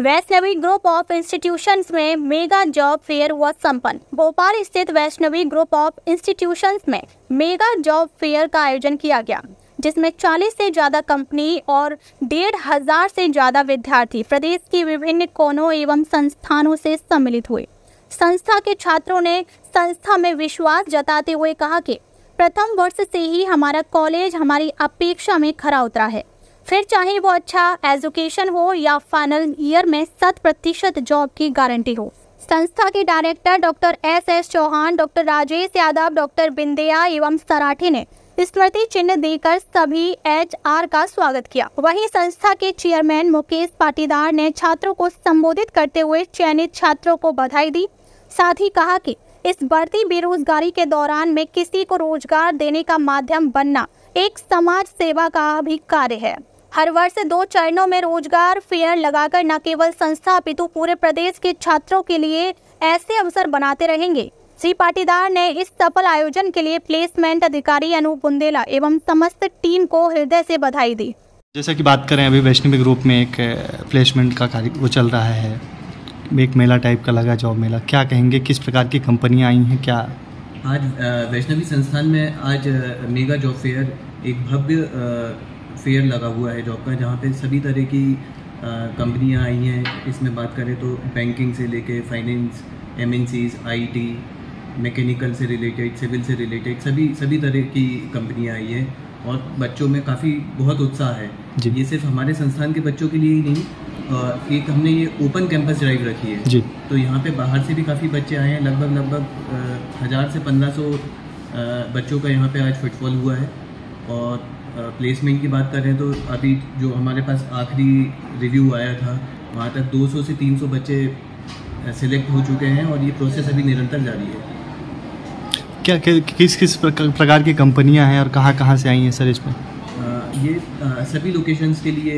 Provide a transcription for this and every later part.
Vaishnavi group of institutions में mega job fair हुआ संपन्न। भोपाल स्थित वैष्णवी ग्रुप ऑफ इंस्टीट्यूशंस में मेगा जॉब फेयर का आयोजन किया गया, जिसमें 40 से ज्यादा कंपनी और 1,500 से ज्यादा विद्यार्थी प्रदेश की विभिन्न कोनों एवं संस्थानों से सम्मिलित हुए। संस्था के छात्रों ने संस्था में विश्वास जताते हुए कहा कि प्रथम वर्ष से ही हमारा कॉलेज हमारी अपेक्षा में खरा उतरा है, फिर चाहे वो अच्छा एजुकेशन हो या फाइनल ईयर में 100% जॉब की गारंटी हो। संस्था के director doctor S Chauhan, doctor Rajesh Yadav, doctor Bindiya एवं सराठे ने स्मृति चिन्ह देकर सभी HR का स्वागत किया। वहीं संस्था के चेयरमैन मुकेश पाटीदार ने छात्रों को संबोधित करते हुए चयनित छात्रों को बधाई दी। साथ ही कहा कि इस बढ़ती बेरोजगारी के दौरान में किसी को रोजगार देने का माध्यम बनना एक समाज सेवा का भी कार्य है। हर वर्ष 2 चरणों में रोजगार फेयर लगाकर न केवल संस्था अपितु पूरे प्रदेश के छात्रों के लिए ऐसे अवसर बनाते रहेंगे। श्री पाटीदार ने इस सफल आयोजन के लिए प्लेसमेंट अधिकारी अनूप बुंदेला एवं समस्त टीम को हृदय से बधाई दी। जैसा कि बात करें, अभी वैष्णवी ग्रुप में एक प्लेसमेंट का कार्य वो चल रहा है, एक मेला टाइप का लगा, जॉब मेला। क्या कहेंगे, किस प्रकार की कंपनियां आई हैं? क्या आज वैष्णवी संस्थान में आज मेगा जॉब फेयर, एक भव्य फेयर लगा हुआ है जॉब का, जहाँ पे सभी तरह की कंपनियां आई हैं। इसमें बात करें तो बैंकिंग से लेके फाइनेंस, MNCs, IT, मैकेनिकल से रिलेटेड, सिविल से रिलेटेड सभी तरह की कंपनियां आई हैं और बच्चों में काफ़ी बहुत उत्साह है। ये सिर्फ हमारे संस्थान के बच्चों के लिए ही नहीं, एक हमने ये ओपन कैंपस ड्राइव रखी है जी। तो यहाँ पे बाहर से भी काफ़ी बच्चे आए हैं। लगभग 1000 से 1500 बच्चों का यहाँ पे आज फुटफॉल हुआ है। और प्लेसमेंट की बात करें तो अभी जो हमारे पास आखिरी रिव्यू आया था, वहाँ तक 200 से 300 बच्चे सिलेक्ट हो चुके हैं और ये प्रोसेस अभी निरंतर जारी है। क्या किस प्रकार की कंपनियां हैं और कहाँ से आई हैं सर इसमें? ये सभी लोकेशंस के लिए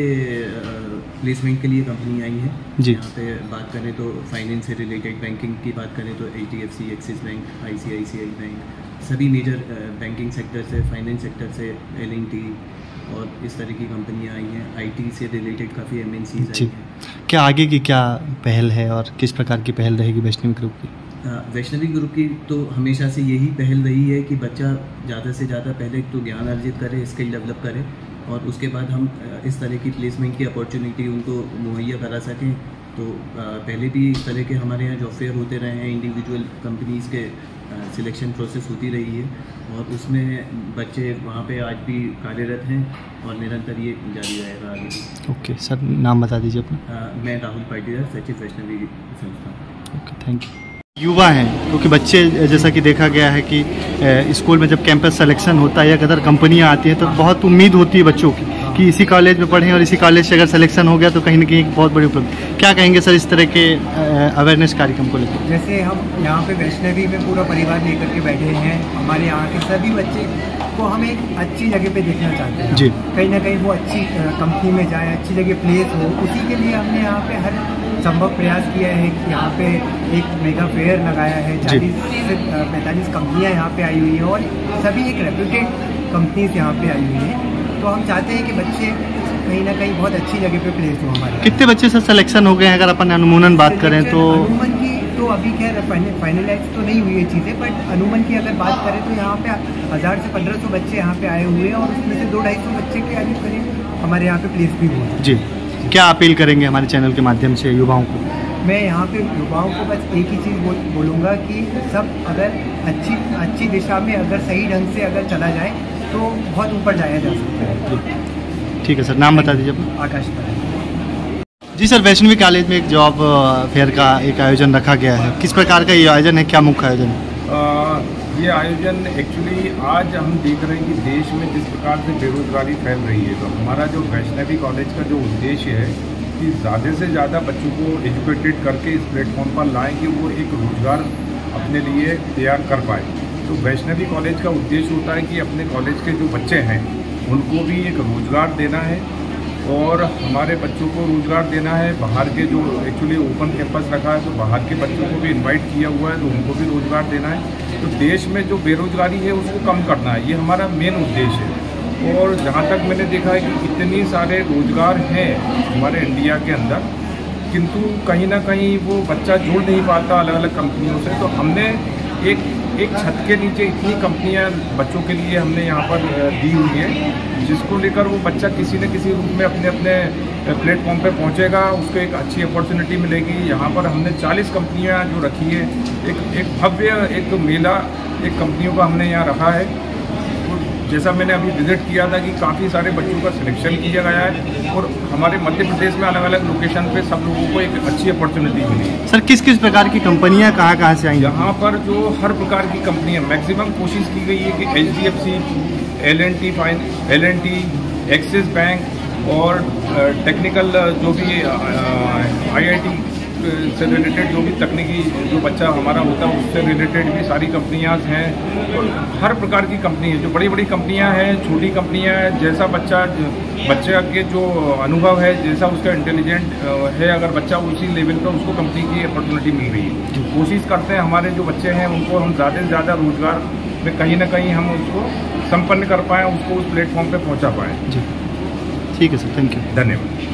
प्लेसमेंट के लिए कंपनी आई हैं जी। यहाँ पे बात करें तो फाइनेंस से रिलेटेड, बैंकिंग की बात करें तो HDFC, Axis bank, ICICI bank, सभी मेजर बैंकिंग सेक्टर से, फाइनेंस सेक्टर से, L&T और इस तरह की कंपनियां आई हैं। IT से रिलेटेड काफ़ी MNCs आई हैं। क्या आगे की क्या पहल है और किस प्रकार की पहल रहेगी वैष्णवी ग्रुप की? वैष्णवी ग्रुप की तो हमेशा से यही पहल रही है कि बच्चा ज़्यादा से ज़्यादा पहले तो ज्ञान अर्जित करे, स्किल डेवलप करे और उसके बाद हम इस तरह की प्लेसमेंट की अपॉर्चुनिटी उनको मुहैया करा सकें। तो पहले भी इस तरह के हमारे यहाँ जॉब फेयर होते रहे हैं, इंडिविजुअल कंपनीज़ के सिलेक्शन प्रोसेस होती रही है और उसमें बच्चे वहाँ पे आज भी कार्यरत हैं और निरंतर ये जारी रहेगा आगे। ओके सर, नाम बता दीजिए अपना। मैं राहुल पाटीदार, सचिव वैष्णवी संस्था। Okay, thank you. युवा हैं क्योंकि बच्चे, जैसा कि देखा गया है कि स्कूल में जब कैंपस सिलेक्शन होता है या अगर कंपनियां आती हैं तो बहुत उम्मीद होती है बच्चों की कि इसी कॉलेज में पढ़ें और इसी कॉलेज से अगर सिलेक्शन हो गया तो कहीं ना कहीं एक बहुत बड़ी उपलब्धि। क्या कहेंगे सर इस तरह के अवेयरनेस कार्यक्रम को लेकर? जैसे हम यहाँ पे वैष्णवी में पूरा परिवार लेकर के बैठे हैं, हमारे यहाँ के सभी बच्चे को हम एक अच्छी जगह पे देखना चाहते हैं जी। कहीं ना कहीं वो अच्छी कंपनी में जाए, अच्छी जगह प्लेस हो, उसी के लिए हमने यहाँ पे हर संभव प्रयास किया है कि यहाँ पे एक मेगा फेयर लगाया है। 40 से 45 कंपनियाँ यहाँ पे आई हुई हैं और सभी एक रेप्यूटेड कंपनीज यहाँ पे आई हुई हैं। तो हम चाहते हैं कि बच्चे कहीं ना कहीं बहुत अच्छी जगह पे प्लेस हो हमारे। कितने बच्चे से सिलेक्शन हो गए हैं अगर अपन अनुमानन बात करें तो? अनुमान की तो अभी खैर फाइनलाइज तो नहीं हुई है चीज़ें, बट अनुमान की अगर बात करें तो यहाँ पे 1000 से 1500 बच्चे यहाँ पे आए हुए हैं और उसमें से 200-250 बच्चे के करीब हमारे यहाँ पे प्लेस भी हुए हैं जी। क्या अपील करेंगे हमारे चैनल के माध्यम से युवाओं को? मैं यहाँ पे युवाओं को बस एक ही चीज़ बोलूँगा कि सब अगर अच्छी दिशा में अगर सही ढंग से अगर चला जाए तो बहुत ऊपर जाया जा सकता है। ठीक है सर, नाम बता दीजिए अपना। आकाश जी सर, वैष्णवी कॉलेज में एक जॉब फेयर का एक आयोजन रखा गया है, किस प्रकार का ये आयोजन है, क्या मुख्य आयोजन है? ये आयोजन एक्चुअली आज हम देख रहे हैं कि देश में जिस प्रकार से बेरोजगारी फैल रही है, तो हमारा जो वैष्णवी कॉलेज का जो उद्देश्य है कि ज़्यादा से ज़्यादा बच्चों को एजुकेटेड करके इस प्लेटफॉर्म पर लाएं कि वो एक रोज़गार अपने लिए तैयार कर पाए। तो वैष्णवी कॉलेज का उद्देश्य होता है कि अपने कॉलेज के जो बच्चे हैं उनको भी एक रोज़गार देना है और हमारे बच्चों को रोज़गार देना है। बाहर के जो एक्चुअली ओपन कैंपस रखा है तो बाहर के बच्चों को भी इनवाइट किया हुआ है तो उनको भी रोज़गार देना है। तो देश में जो बेरोज़गारी है उसको कम करना है, ये हमारा मेन उद्देश्य है। और जहाँ तक मैंने देखा है कि इतनी सारे रोज़गार हैं हमारे इंडिया के अंदर, किंतु कहीं ना कहीं वो बच्चा जुड़ नहीं पाता अलग अलग कंपनियों से। तो हमने एक छत के नीचे इतनी कंपनियां बच्चों के लिए हमने यहाँ पर दी हुई है, जिसको लेकर वो बच्चा किसी न किसी रूप में अपने अपने प्लेटफॉर्म पे पहुँचेगा, उसको एक अच्छी अपॉर्चुनिटी मिलेगी। यहाँ पर हमने 40 कंपनियाँ जो रखी है, एक भव्य एक मेला एक कंपनियों का हमने यहाँ रखा है। जैसा मैंने अभी विजिट किया था कि काफ़ी सारे बच्चों का सिलेक्शन किया गया है और हमारे मध्य प्रदेश में अलग अलग लोकेशन पे सब लोगों को एक अच्छी अपॉर्चुनिटी मिली। सर किस किस प्रकार की कंपनियां कहाँ से आई? यहाँ पर जो हर प्रकार की कंपनियां, मैक्सिमम कोशिश की गई है कि HDFC, L&T, एक्सिस बैंक और टेक्निकल जो भी IIT से रिलेटेड जो भी तकनीकी जो बच्चा हमारा होता है उससे रिलेटेड भी सारी कंपनियां हैं। और हर प्रकार की कंपनी है, जो बड़ी बड़ी कंपनियां हैं, छोटी कंपनियां हैं, जैसा बच्चे के जो अनुभव है, जैसा उसका इंटेलिजेंट है, अगर बच्चा उसी लेवल पर उसको कंपनी की अपॉर्चुनिटी मिल रही है। कोशिश करते हैं हमारे जो बच्चे हैं उनको हम ज़्यादा से ज़्यादा रोजगार में कहीं ना कहीं हम उसको संपन्न कर पाएँ, उसको उस प्लेटफॉर्म पर पहुँचा पाएँ। जी ठीक है सर, थैंक यू, धन्यवाद।